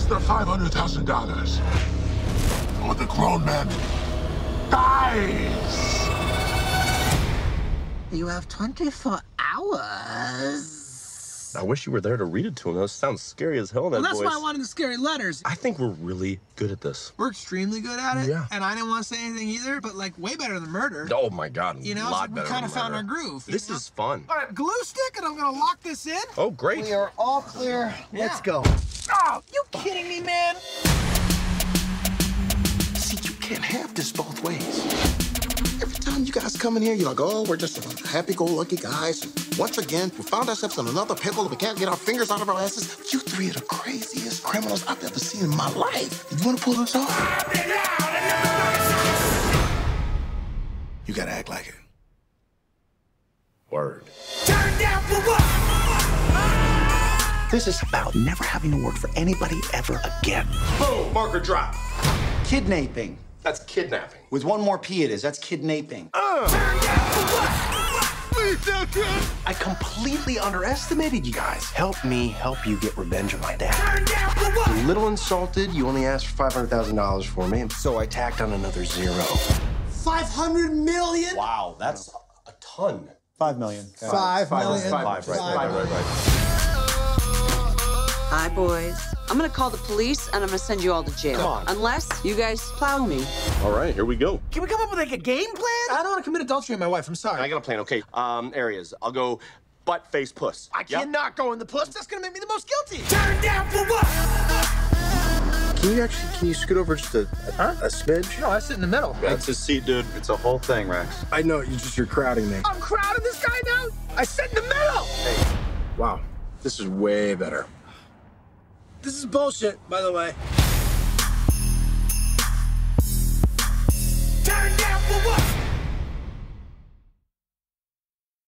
the $500,000. Or the grown man dies. You have 24 hours. I wish you were there to read it to him. That sounds scary as hell in that Well, that's voice. why I wanted the scary letters. I think we're really good at this. We're extremely good at it. Yeah. And I didn't want to say anything either, but like way better than murder. Oh my God, You know, a lot so we better kind of than found our murder. groove. This is fun. All right, glue stick, and I'm gonna lock this in. Oh, great. We are all clear. Let's go. Oh, you kidding me, man? See, you can't have this both ways. Every time you guys come in here, you're like, oh, we're just happy-go-lucky guys. Once again, we found ourselves in another pickle and we can't get our fingers out of our asses. You three are the craziest criminals I've ever seen in my life. You want to pull this off? You gotta act like it. Word. Turn down for what? This is about never having to work for anybody ever again. Boom, marker drop. Kidnapping. That's kidnapping. With one more P it is. That's kidnapping. Turn down for what? Please don't do it. I completely underestimated you guys. Help me help you get revenge on my dad. Turn down for what? A little insulted. You only asked for $500,000 for me, and so I tacked on another zero. 500 million? Wow, that's a ton. 5 million. 5 million. Five, right. Hi, boys. I'm gonna call the police and I'm gonna send you all to jail. Come on. Unless you guys plow me. All right, here we go. Can we come up with like a game plan? I don't want to commit adultery on my wife. I'm sorry. I got a plan. Okay, areas. I'll go butt, face, puss. I cannot go in the puss. That's gonna make me the most guilty. Turn down for what? Can you scoot over just a smidge? No, I sit in the middle. That's his seat, dude. It's a whole thing, Rex. I know, you're crowding me. I'm crowding this guy now. I sit in the middle. Wow, this is way better. This is bullshit, by the way.